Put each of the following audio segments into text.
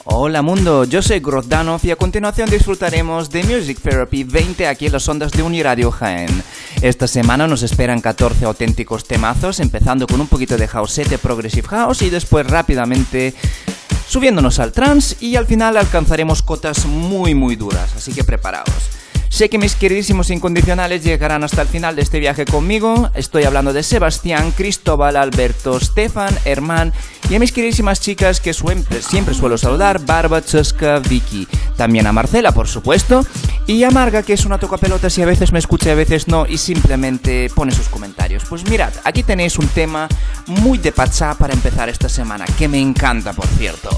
Hola mundo, yo soy Grozdanov y a continuación disfrutaremos de Music Therapy 20 aquí en las ondas de Uniradio Jaén. Esta semana nos esperan 14 auténticos temazos, empezando con un poquito de houseette, progressive house y después rápidamente subiéndonos al trance y al final alcanzaremos cotas muy duras, así que preparaos. Sé que mis queridísimos incondicionales llegarán hasta el final de este viaje conmigo. Estoy hablando de Sebastián, Cristóbal, Alberto, Stefan, Herman y a mis queridísimas chicas que siempre suelo saludar, Barba, Chesca, Vicky. También a Marcela, por supuesto, y a Marga, que es una tocapelotas y a veces me escucha y a veces no y simplemente pone sus comentarios. Pues mirad, aquí tenéis un tema muy de pachá para empezar esta semana, que me encanta, por cierto.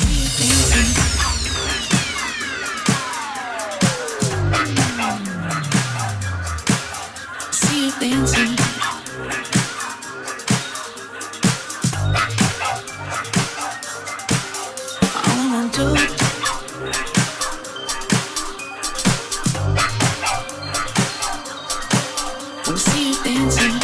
Dancing. All I want to when I see you dancing.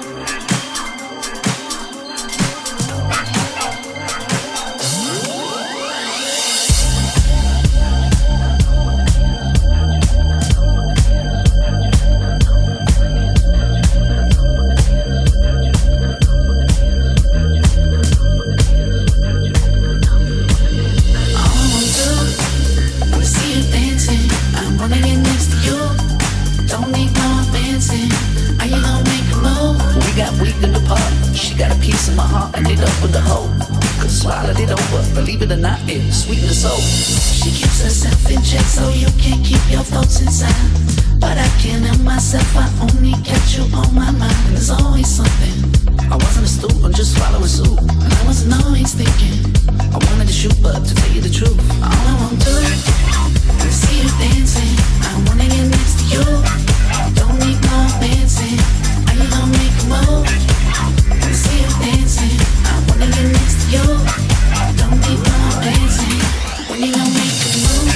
Believe it or not, it's sweet in the soul. She keeps herself in check, so you can't keep your thoughts inside. But I can't help myself, I only got you on my mind. And there's always something. I wasn't a student, just following suit. And I wasn't always thinking I wanted to shoot, but to tell you the truth, all I want to do is see you dancing. I wanna get next to you. Don't need no dancing. Are you gonna make a move? I see you dancing. I wanna get next to you. Don't need no dancing. When you gon' make a move?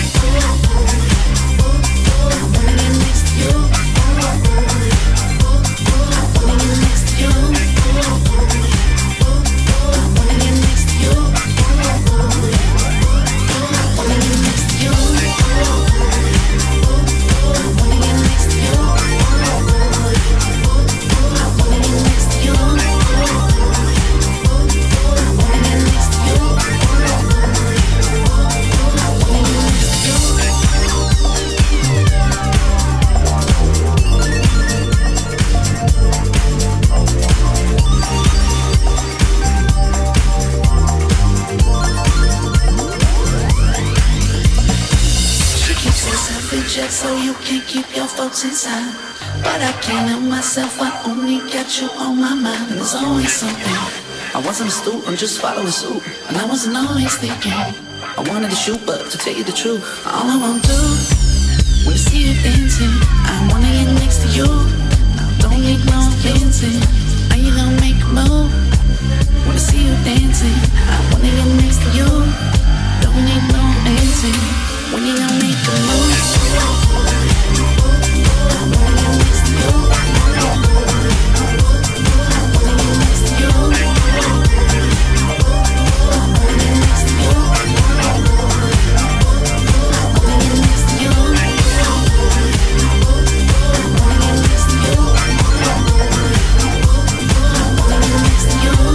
I wanna get next to you. I wanna get next to you. I wanna get next to you. I wanna get next to you. I wanna get next to you. I wanna get next to you. So you can't keep your thoughts inside. But I can't help myself, I only got you on my mind. And there's always something. I wasn't a student, just following suit. And I wasn't always thinking I wanted to shoot, but to tell you the truth, all I want to do when I see you dancing, I wanna get next to you. Don't need no dancing. Are you gonna make a move? When I see you dancing, I wanna get next to you. Don't need no dancing. When you gonna make a move? I wanna get next to you. I wanna get next to you. I wanna get next to you. I wanna get next to you. I wanna get next to you. I wanna get next to you.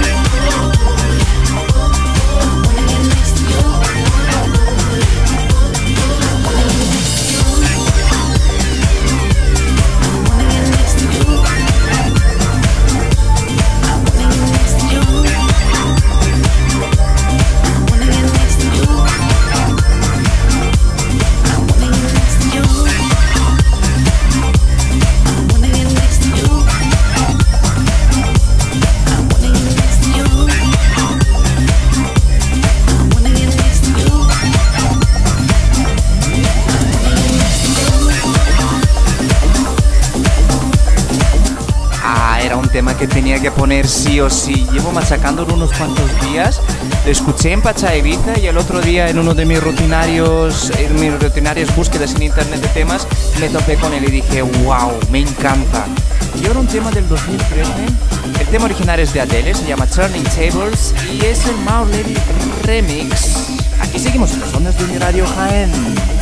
Tema que tenía que poner sí o sí. Llevo machacándolo unos cuantos días. Lo escuché en Pachá Ibiza y el otro día en uno de mis rutinarias búsquedas en internet de temas me topé con él y dije wow, me encanta. Y ahora un tema del 2013. El tema original es de Adele, se llama Turning Tables y es el Maor Levi Remix. Y seguimos en las ondas de Radio Jaén.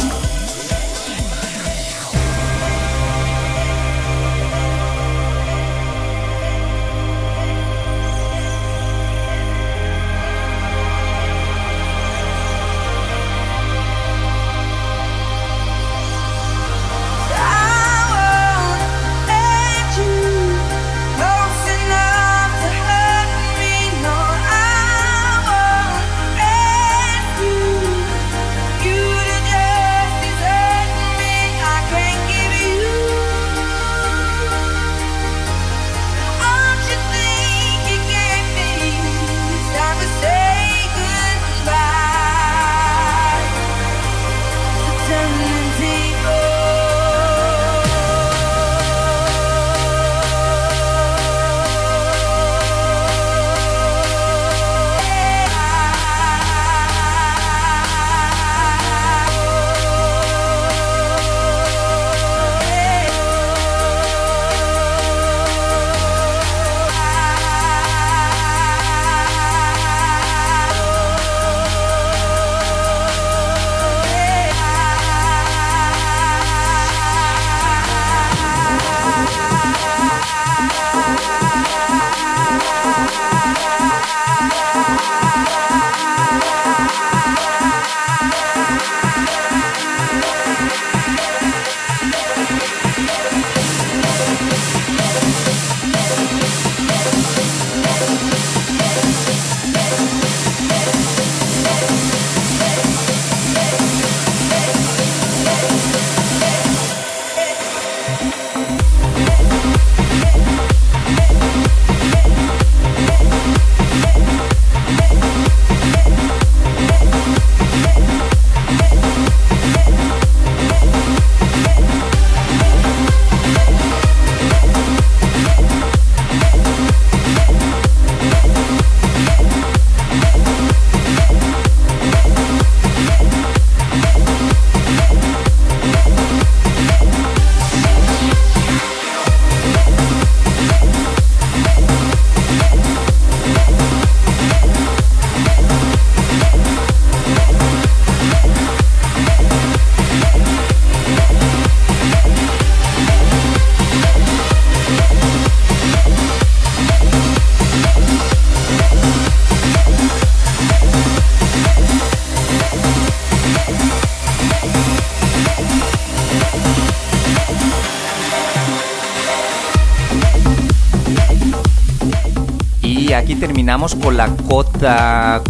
Aquí terminamos con la cuota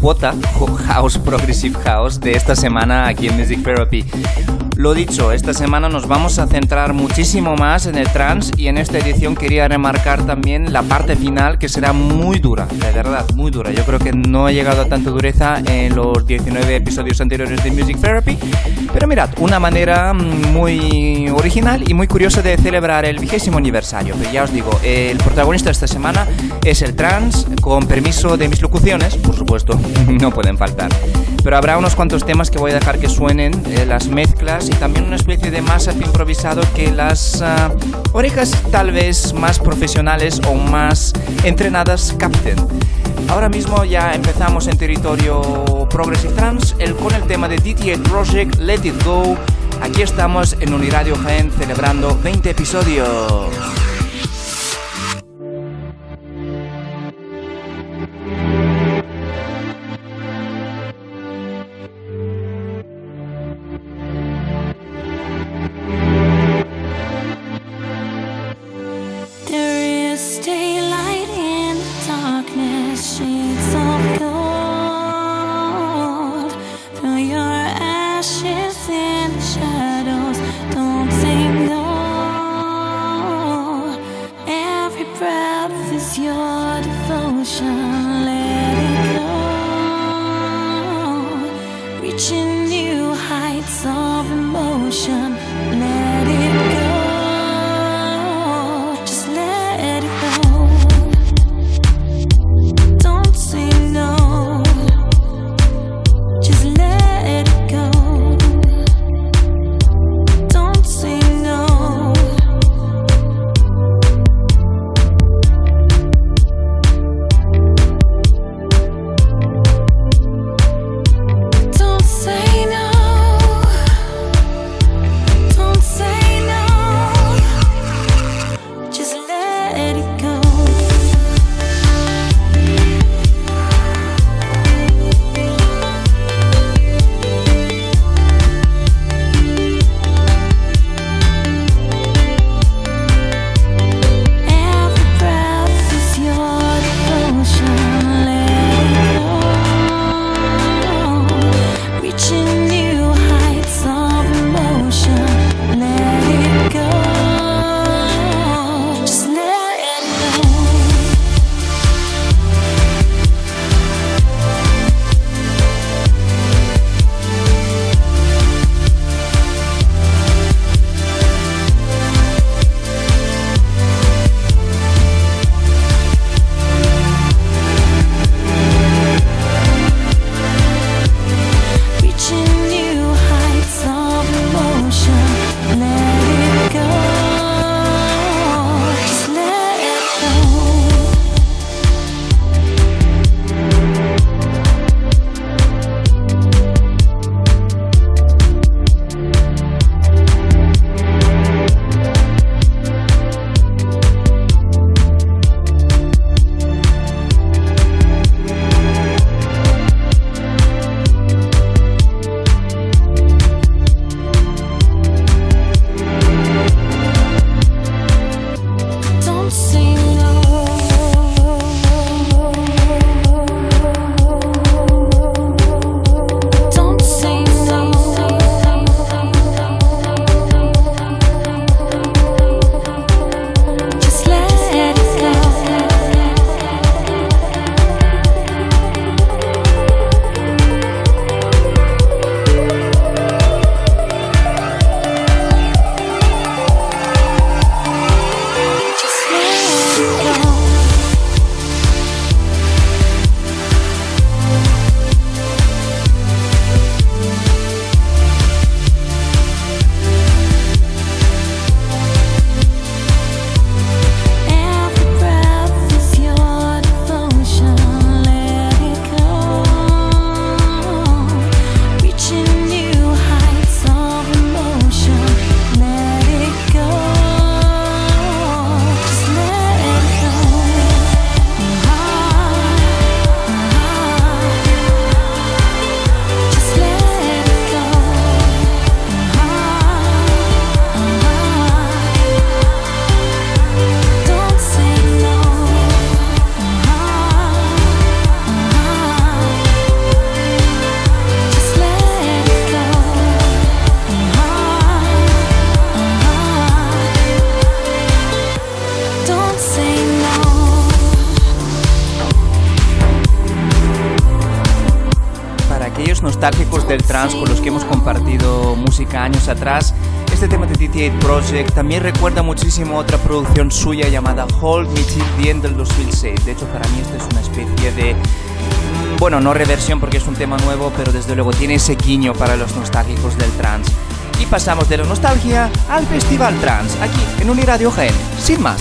House, Progressive House de esta semana aquí en Music Therapy. Lo dicho, esta semana nos vamos a centrar muchísimo más en el trance y en esta edición quería remarcar también la parte final que será muy dura, de verdad, muy dura. Yo creo que no ha llegado a tanta dureza en los 19 episodios anteriores de Music Therapy, pero mirad, una manera muy original y muy curiosa de celebrar el 20º aniversario. Pero ya os digo, el protagonista de esta semana es el trance, con permiso de mis locuciones, por supuesto, no pueden faltar. Pero habrá unos cuantos temas que voy a dejar que suenen, las mezclas y también una especie de mashup improvisado que las orejas tal vez más profesionales o más entrenadas capten. Ahora mismo ya empezamos en territorio Progressive Trance con el tema de DT8 Project, Let It Go. Aquí estamos en Uniradio Jaén celebrando 20 episodios. Don't aquellos nostálgicos del trance con los que hemos compartido música años atrás, este tema de DT8 Project también recuerda muchísimo otra producción suya llamada Hold Me Till the End del 2006. De hecho, para mí esto es una especie de... bueno, no reversión porque es un tema nuevo, pero desde luego tiene ese guiño para los nostálgicos del trance. Y pasamos de la nostalgia al Festival Trance, aquí en Uniradio Jaén, sin más.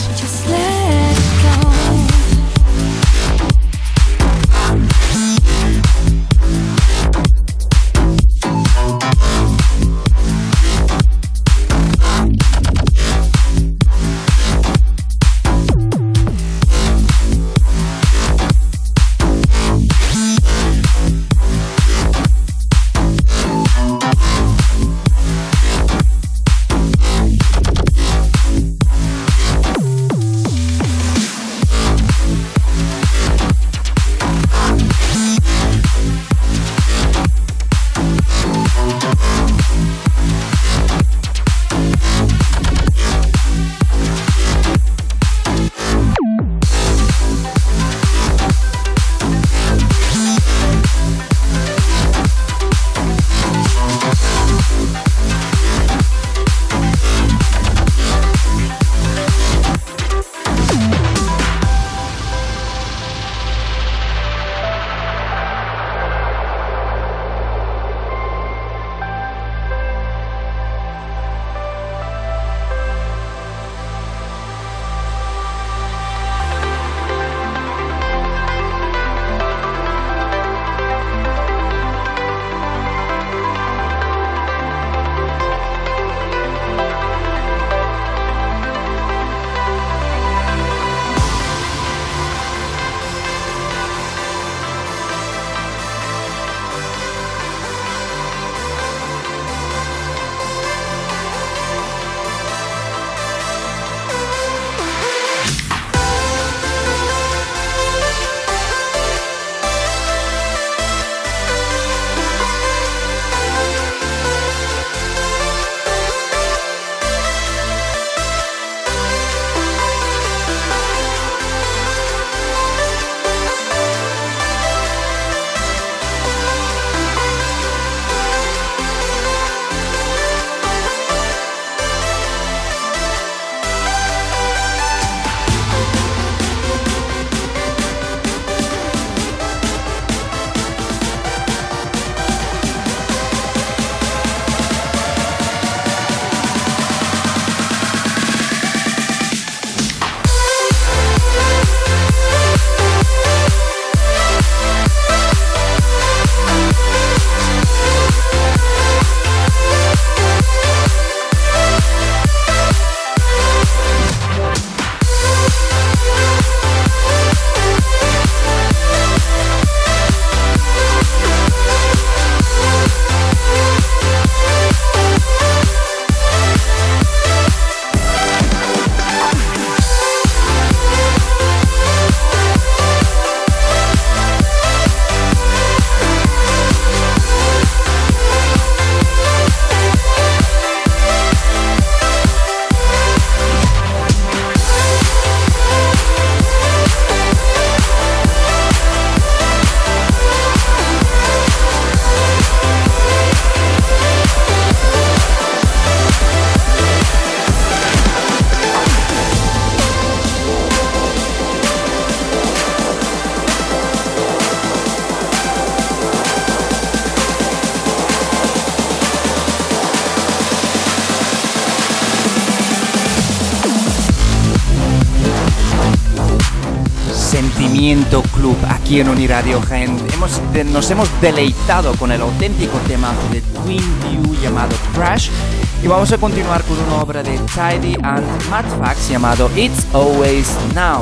Sentimiento Club aquí en Uniradio Jaén. Nos hemos deleitado con el auténtico temazo de Twin View llamado Crash y vamos a continuar con una obra de Tidy and Madfax llamado It's Always Now.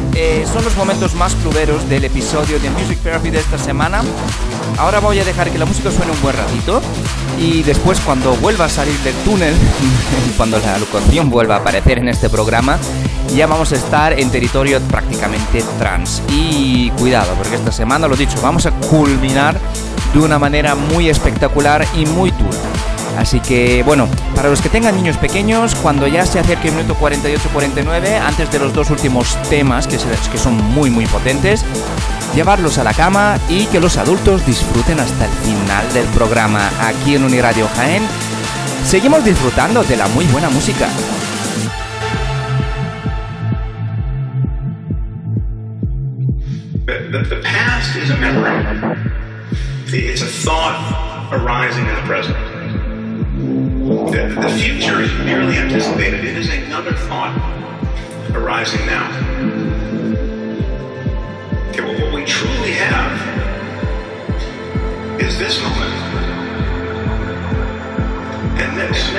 Son los momentos más cluberos del episodio de Music Therapy de esta semana. Ahora voy a dejar que la música suene un buen ratito y después, cuando vuelva a salir del túnel, cuando la locución vuelva a aparecer en este programa, ya vamos a estar en territorio prácticamente trance. Y cuidado, porque esta semana, lo dicho, vamos a culminar de una manera muy espectacular y muy dura. Así que, bueno, para los que tengan niños pequeños, cuando ya se acerque el minuto 48-49, antes de los dos últimos temas, que son muy muy potentes, llevarlos a la cama y que los adultos disfruten hasta el final del programa. Aquí en Uniradio Jaén seguimos disfrutando de la muy buena música. The past is a memory. It's a thought arising in the present. The future is merely anticipated. It is another thought arising now. Okay, well, what we truly have is this moment. And this.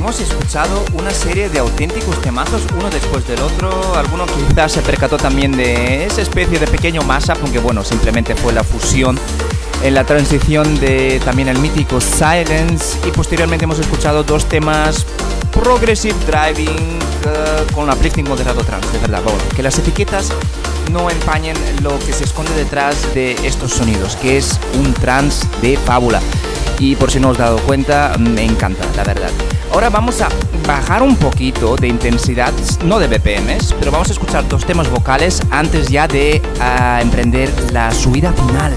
hemos escuchado una serie de auténticos temazos, uno después del otro. Alguno quizás se percató también de esa especie de pequeño mashup, aunque bueno, simplemente fue la fusión en la transición de también el mítico Silence, y posteriormente hemos escuchado dos temas Progressive Driving con uplifting moderado trance, de verdad. Bueno, que las etiquetas no empañen lo que se esconde detrás de estos sonidos, que es un trance de fábula. Y por si no os dado cuenta, me encanta, la verdad. Ahora vamos a bajar un poquito de intensidad, no de BPMs, pero vamos a escuchar dos temas vocales antes ya de emprender la subida final.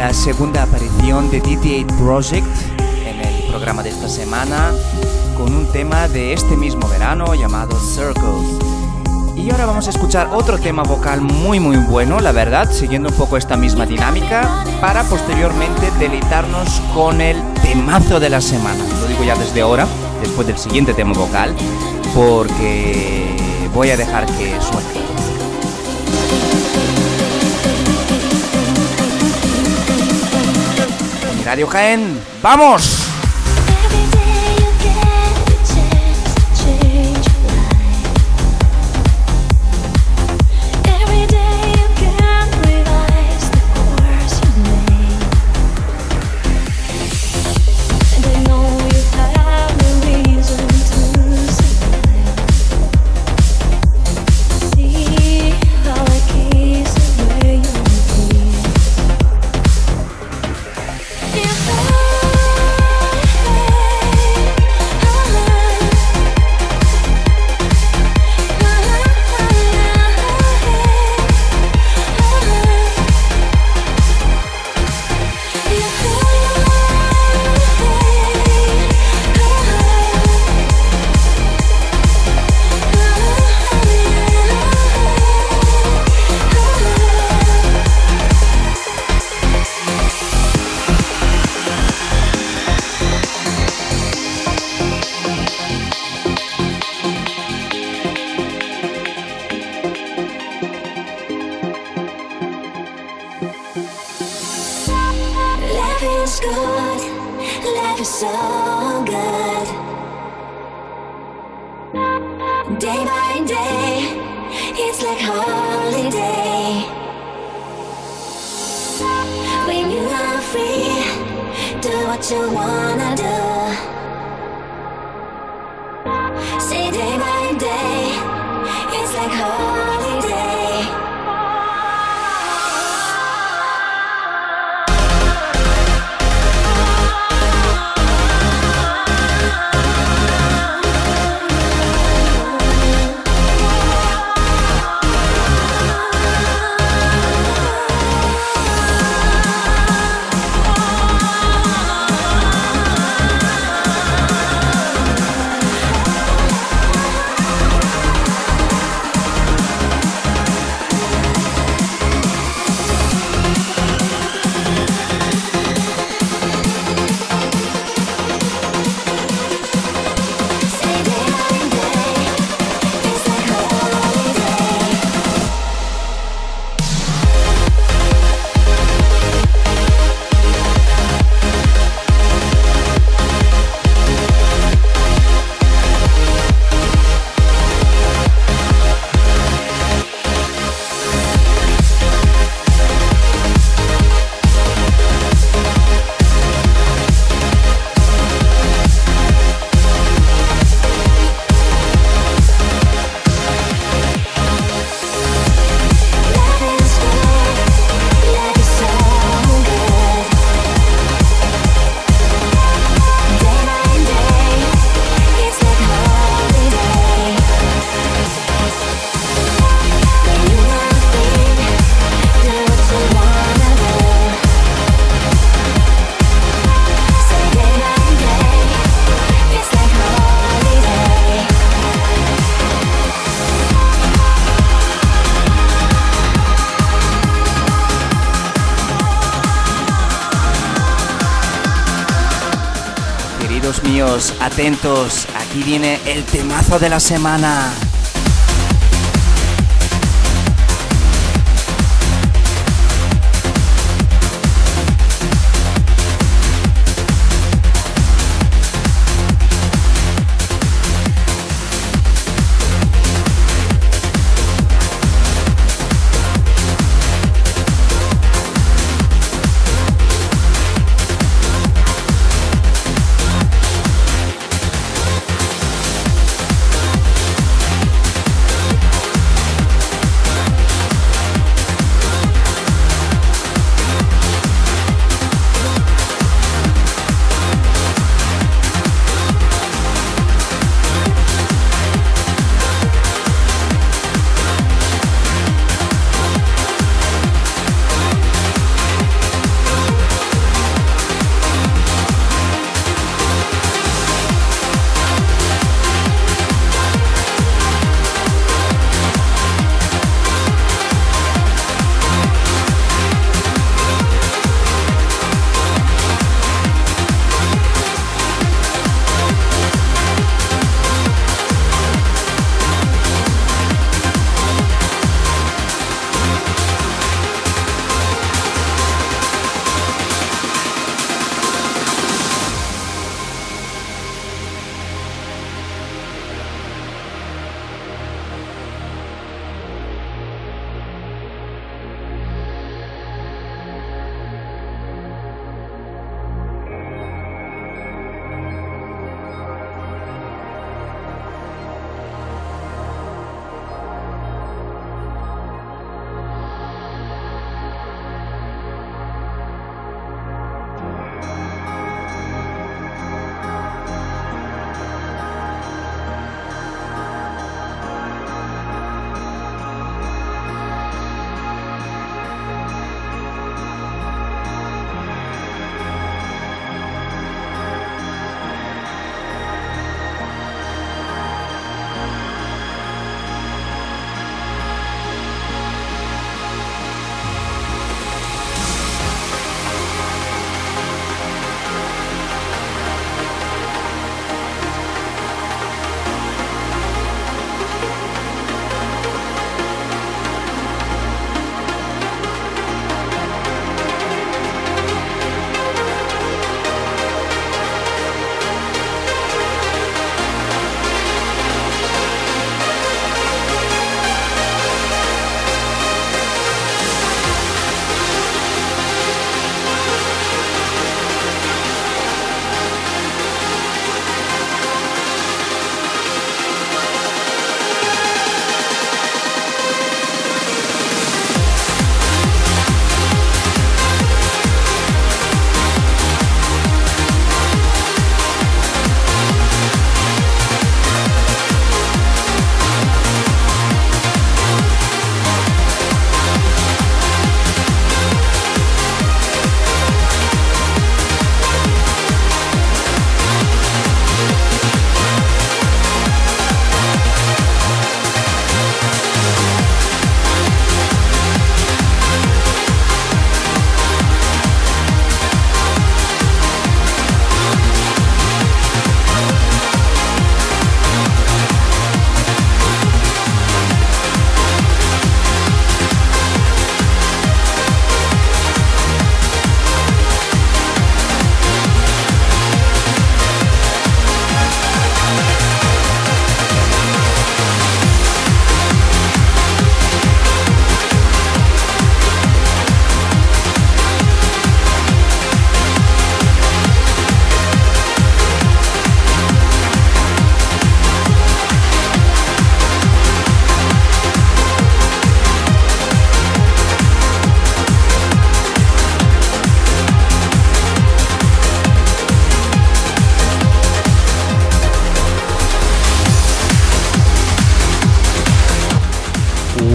la segunda aparición de DT8 Project en el programa de esta semana con un tema de este mismo verano llamado Circles. Y ahora vamos a escuchar otro tema vocal muy bueno, la verdad, siguiendo un poco esta misma dinámica, para posteriormente deleitarnos con el temazo de la semana. Lo digo ya desde ahora, después del siguiente tema vocal, porque voy a dejar que suene. Radio Jaén, ¡vamos! Míos, atentos, aquí viene el temazo de la semana.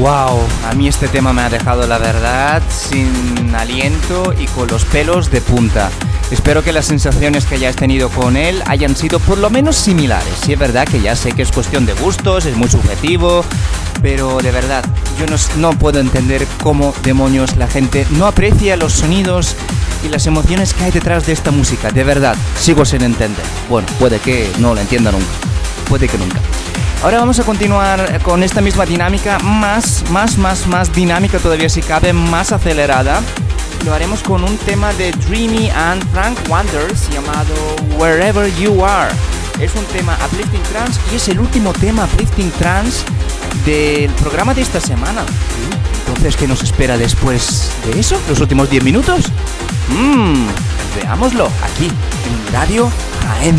Wow, a mí este tema me ha dejado, la verdad, sin aliento y con los pelos de punta. Espero que las sensaciones que hayas tenido con él hayan sido por lo menos similares. Sí, es verdad que ya sé que es cuestión de gustos, es muy subjetivo, pero de verdad, yo no puedo entender cómo demonios la gente no aprecia los sonidos y las emociones que hay detrás de esta música. De verdad, sigo sin entender. Bueno, puede que no lo entienda nunca. Puede que nunca. Ahora vamos a continuar con esta misma dinámica, más dinámica todavía si cabe, más acelerada. Lo haremos con un tema de Dreamy and Frank Wonders llamado Wherever You Are. Es un tema uplifting trance y es el último tema uplifting trance del programa de esta semana. Entonces, ¿qué nos espera después de eso? ¿Los últimos 10 minutos? Veámoslo aquí en Radio Jaén.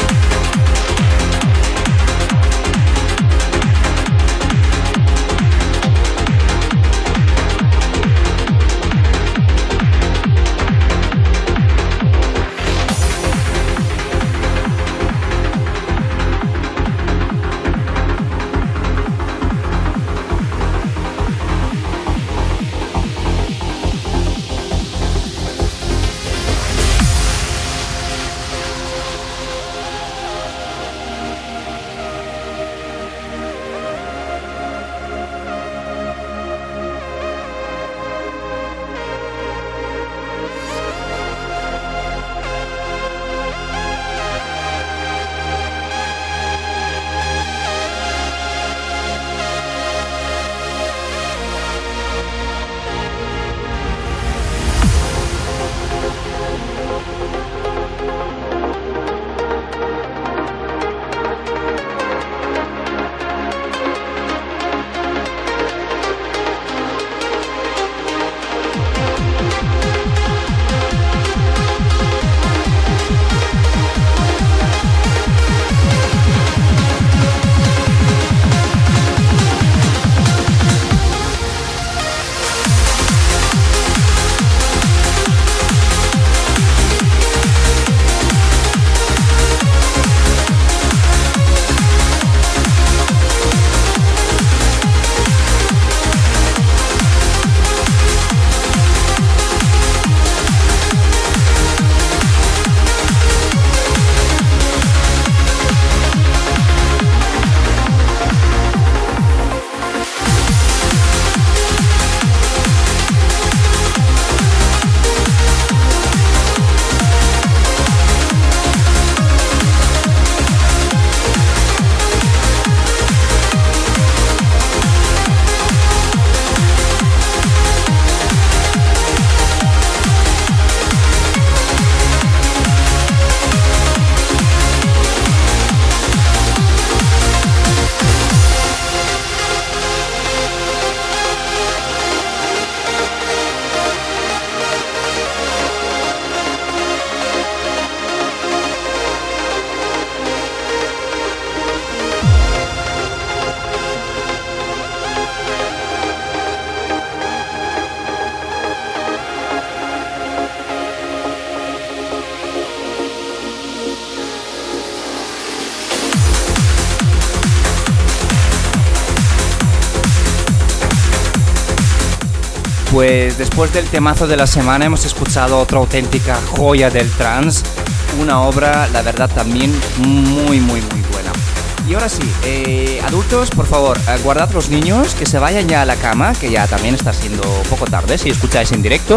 Pues después del temazo de la semana hemos escuchado otra auténtica joya del trance, una obra, la verdad, también muy buena. Y ahora sí, adultos, por favor, guardad los niños, que se vayan ya a la cama, que ya también está siendo un poco tarde si escucháis en directo,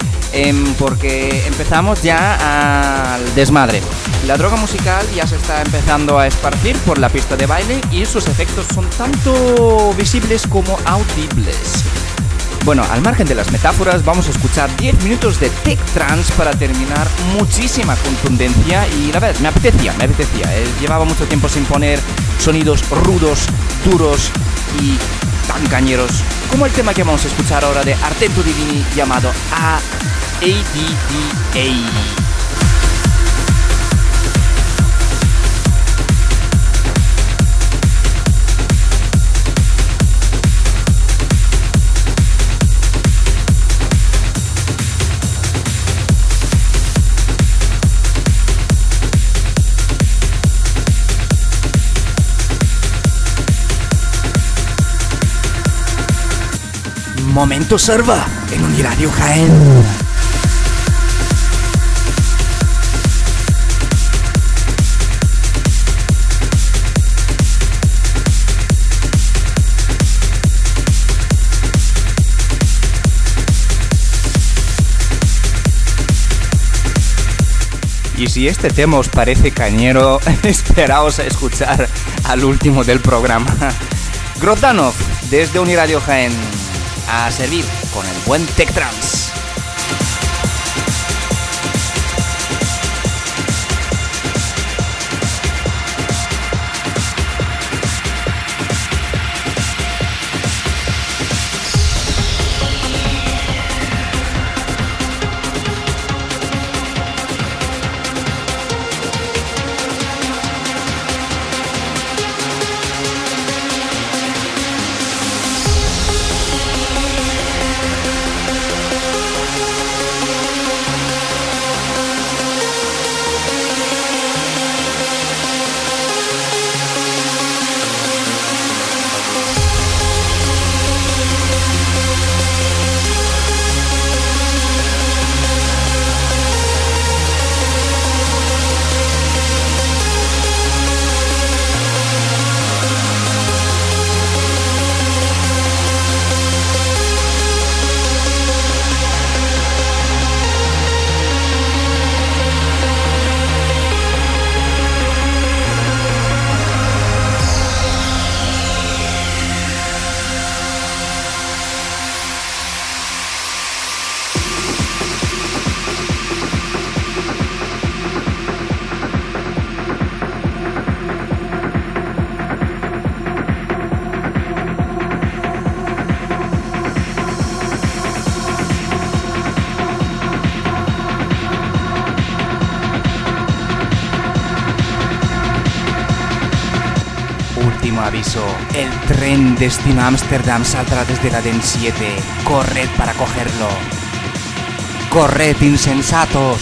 porque empezamos ya al desmadre. La droga musical ya se está empezando a esparcir por la pista de baile y sus efectos son tanto visibles como audibles. Bueno, al margen de las metáforas, vamos a escuchar 10 minutos de tech trance para terminar. Muchísima contundencia y la verdad, me apetecía. Llevaba mucho tiempo sin poner sonidos rudos, duros y tan cañeros como el tema que vamos a escuchar ahora de Artento Divini llamado ADDA. Momento Serva en Uniradio Jaén. Y si este tema os parece cañero, esperaos a escuchar al último del programa. Grozdanov, desde Uniradio Jaén, a servir con el buen Tech Trance. Último aviso, el tren destino a Ámsterdam saldrá desde la DEN 7. Corred para cogerlo. Corred, insensatos.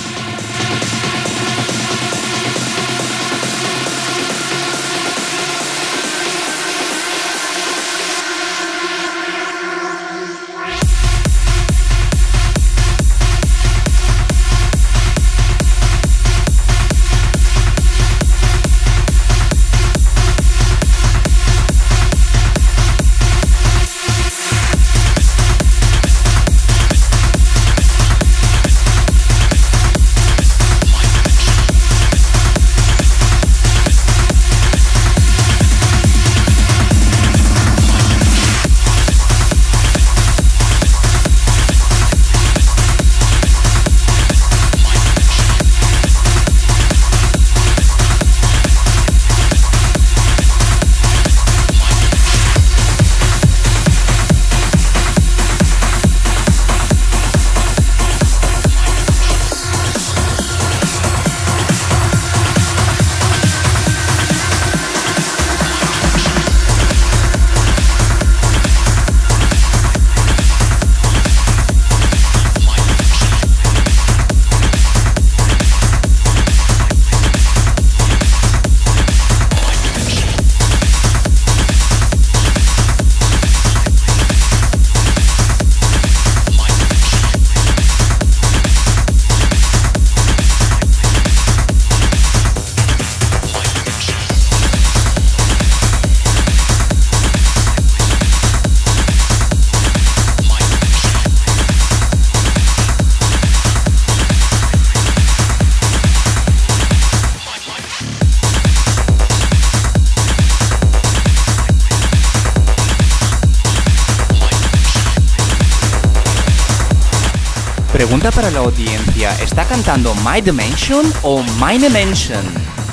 Pregunta para la audiencia, ¿está cantando My Dimension o My Dimension?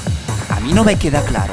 A mí no me queda claro.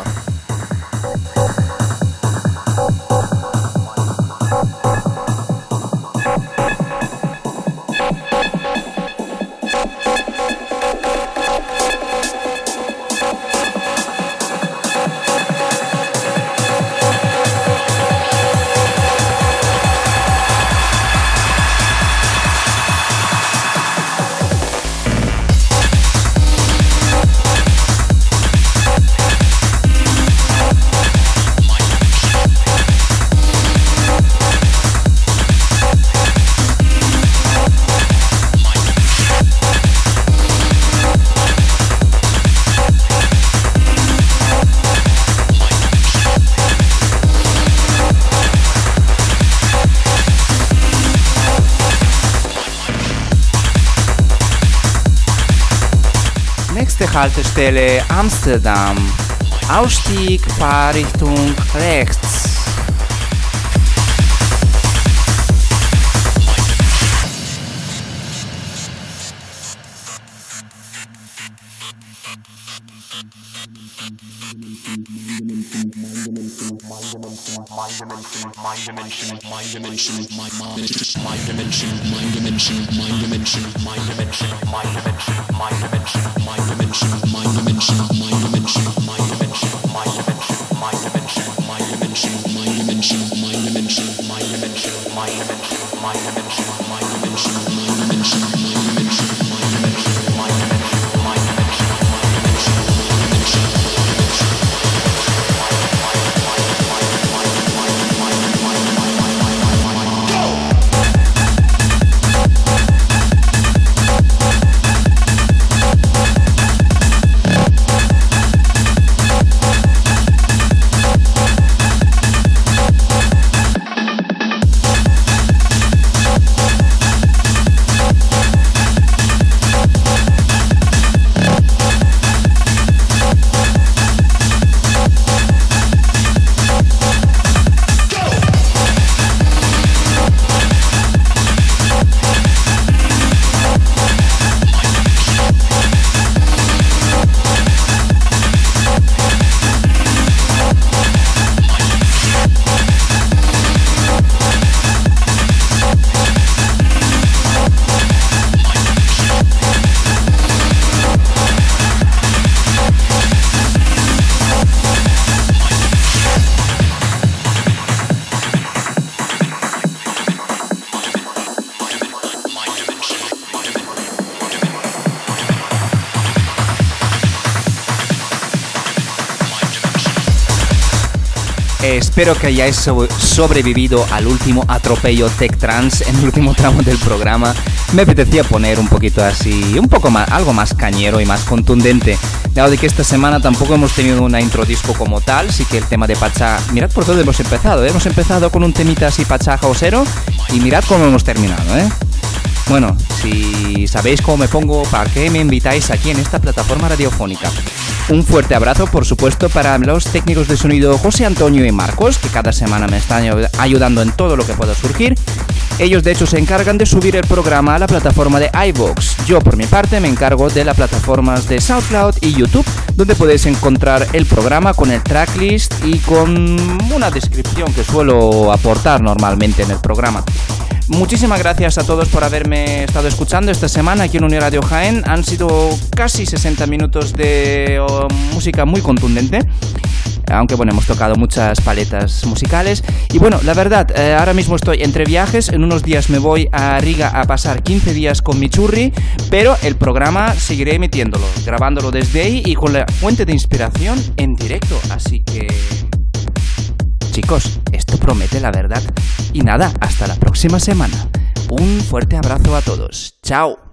nächste Haltestelle Amsterdam. Ausstieg, Fahrrichtung rechts. Espero que hayáis sobrevivido al último atropello Tech Trance en el último tramo del programa. Me apetecía poner un poquito así, un poco más, algo más cañero y más contundente. Dado de que esta semana tampoco hemos tenido una intro disco como tal, sí que el tema de Pachá, mirad por dónde hemos empezado, hemos empezado con un temita así Pachá jaosero y mirad cómo hemos terminado, Bueno, si sabéis cómo me pongo, ¿para qué me invitáis aquí en esta plataforma radiofónica? Un fuerte abrazo, por supuesto, para los técnicos de sonido José Antonio y Marcos, que cada semana me están ayudando en todo lo que pueda surgir. Ellos, de hecho, se encargan de subir el programa a la plataforma de iVoox. Yo, por mi parte, me encargo de las plataformas de SoundCloud y YouTube, donde podéis encontrar el programa con el tracklist y con una descripción que suelo aportar normalmente en el programa. Muchísimas gracias a todos por haberme estado escuchando esta semana aquí en Uniradio Jaén. Han sido casi 60 minutos de música muy contundente, aunque bueno, hemos tocado muchas paletas musicales. Y bueno, la verdad, ahora mismo estoy entre viajes. En unos días me voy a Riga a pasar 15 días con mi churri, pero el programa seguiré emitiéndolo, grabándolo desde ahí y con la fuente de inspiración en directo. Así que, chicos, esto promete, la verdad. Y nada, hasta la próxima semana. Un fuerte abrazo a todos. ¡Chao!